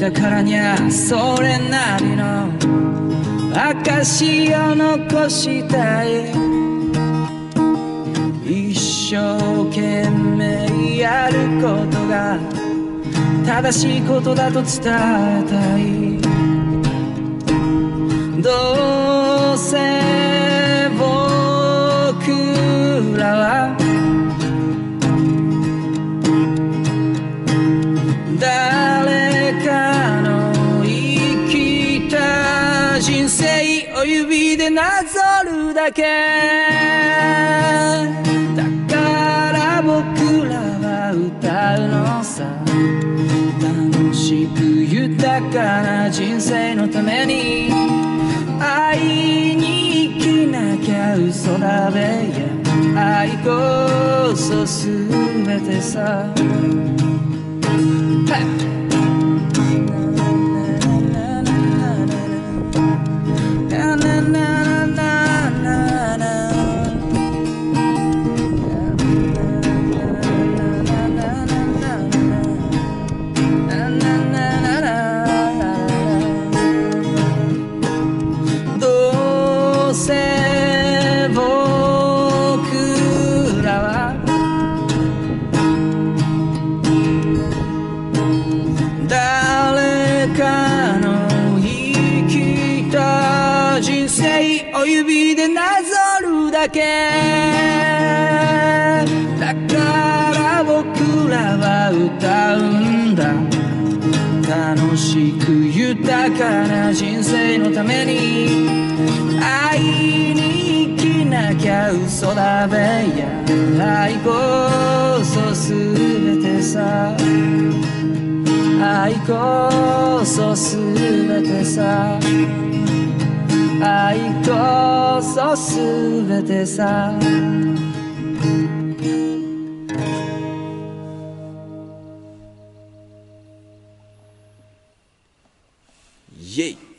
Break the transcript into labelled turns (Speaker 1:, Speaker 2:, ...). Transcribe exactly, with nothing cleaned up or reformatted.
Speaker 1: たからにゃそれなりの証を残したい。一生懸命やることが正しいことだと伝えたい。どうせ僕らは誰かの生きた人生を指でなぞるだけだから僕らは歌うのさ。楽しく豊かな人生のために会いに生きなきゃ嘘だべや。愛こそすべてさ。どうせ僕らは誰かの生きた人生を指でなぞるだけだから僕らは歌うんだ。楽しく豊かな人生のために会いに生きなきゃ嘘だべや。愛こそすべてさ。愛こそすべてさ。愛こそすべてさ。イエイ。